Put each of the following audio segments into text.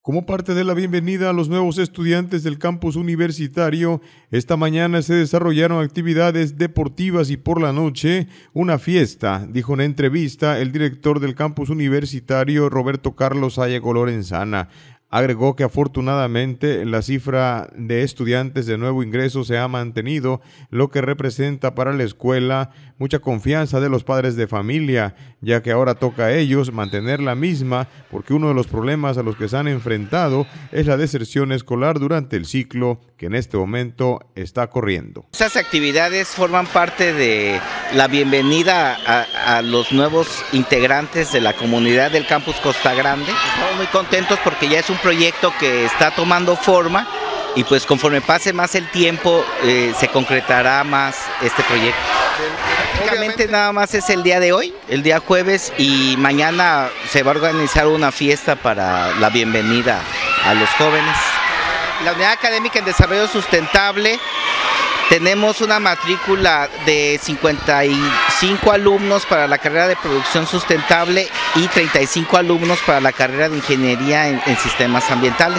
Como parte de la bienvenida a los nuevos estudiantes del campus universitario, esta mañana se desarrollaron actividades deportivas y por la noche una fiesta, dijo en entrevista el director del campus universitario Roberto Carlos Sayago Lorenzana. Agregó que afortunadamente la cifra de estudiantes de nuevo ingreso se ha mantenido, lo que representa para la escuela mucha confianza de los padres de familia, ya que ahora toca a ellos mantener la misma, porque uno de los problemas a los que se han enfrentado es la deserción escolar durante el ciclo que en este momento está corriendo. Estas actividades forman parte de la bienvenida a los nuevos integrantes de la comunidad del campus Costa Grande. Estamos muy contentos porque ya es un proyecto que está tomando forma y pues conforme pase más el tiempo se concretará más este proyecto. Prácticamente nada más es el día de hoy, el día jueves, y mañana se va a organizar una fiesta para la bienvenida a los jóvenes. La Unidad Académica en Desarrollo Sustentable tenemos una matrícula de 55 alumnos para la carrera de Producción Sustentable y 35 alumnos para la carrera de Ingeniería en Sistemas Ambientales.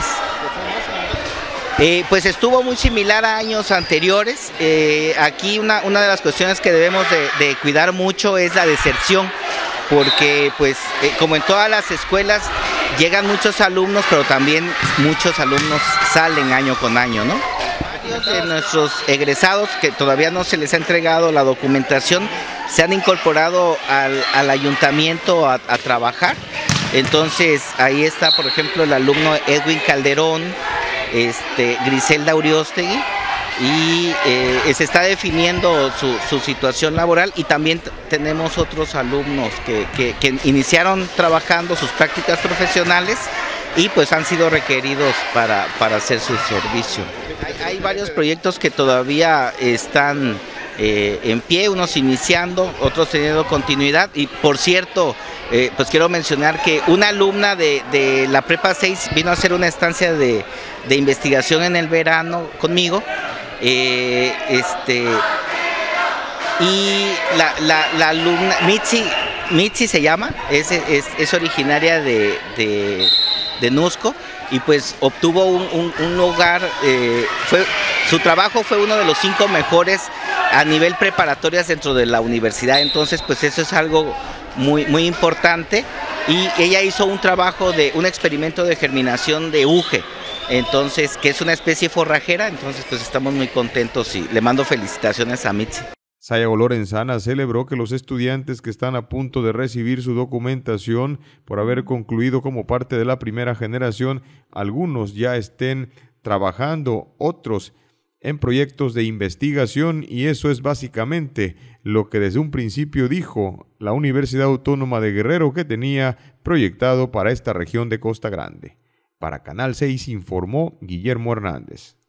Pues estuvo muy similar a años anteriores. Aquí una de las cuestiones que debemos de cuidar mucho es la deserción, porque pues como en todas las escuelas llegan muchos alumnos, pero también muchos alumnos salen año con año, ¿no? De nuestros egresados que todavía no se les ha entregado la documentación se han incorporado al ayuntamiento a trabajar. Entonces ahí está, por ejemplo, el alumno Edwin Calderón, Griselda Uriostegui, y se está definiendo su situación laboral, y también tenemos otros alumnos que iniciaron trabajando sus prácticas profesionales y pues han sido requeridos para hacer su servicio. Hay varios proyectos que todavía están en pie, unos iniciando, otros teniendo continuidad, y por cierto, pues quiero mencionar que una alumna de la Prepa 6 vino a hacer una estancia de investigación en el verano conmigo, y la alumna Mitzi se llama, es originaria de Nusco, y pues obtuvo un lugar, su trabajo fue uno de los 5 mejores a nivel preparatorias dentro de la universidad. Entonces pues eso es algo muy importante, y ella hizo un trabajo de un experimento de germinación de uge, entonces que es una especie forrajera. Entonces pues estamos muy contentos y le mando felicitaciones a Mitzi. Sayago Lorenzana celebró que los estudiantes que están a punto de recibir su documentación por haber concluido como parte de la primera generación, algunos ya estén trabajando, otros en proyectos de investigación, y eso es básicamente lo que desde un principio dijo la Universidad Autónoma de Guerrero que tenía proyectado para esta región de Costa Grande. Para Canal 6 informó Guillermo Hernández.